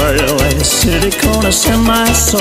LA City gonna set my soul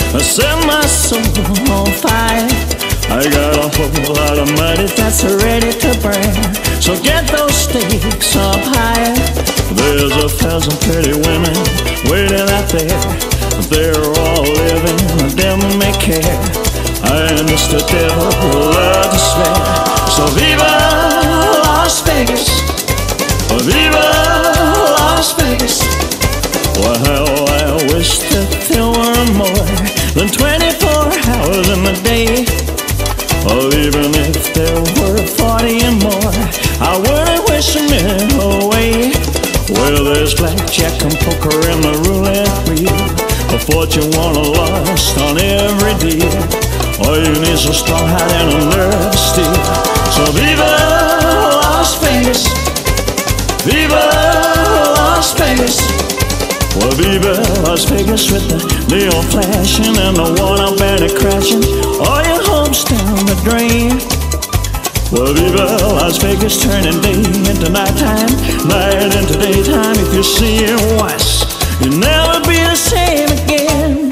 on fire. I got a whole lot of money that's ready to burn, so get those stakes up higher. There's 1,000 pretty women waiting out there. They're all living, the devil may care. I am just the devil who loves to swear. So viva Las Vegas, viva Las Vegas. Well, how I wish that there were more than 24 hours in the day. Or even if there were 40 and more, I wouldn't wish a minute away. Well, there's blackjack and poker and the roulette wheel, a fortune won or lost on every deal. All you need is a strong heart and a nerve to steal. So viva Las Vegas, viva Las Vegas. Well, viva Las Vegas with the neon flashing and the one-up bandit crashing. All your hopes down the drain. Well, viva Las Vegas, turning day into nighttime, night into daytime. If you see it once, you'll never be the same again.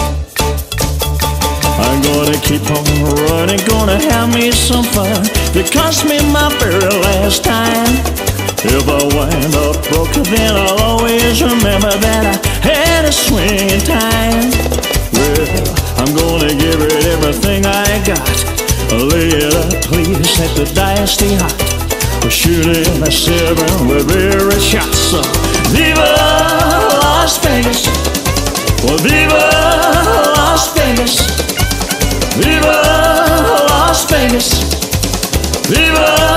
I'm gonna keep on running, gonna have me some fun. It cost me my very last time. If I wind up broke, then I'll always remember that I had a swing in time. Well, I'm gonna give it everything I got. Lay it up, please, let the dice stay hot. We're shooting a 7 with every shot. So viva Las Vegas, well, viva Las Vegas, viva Las Vegas, viva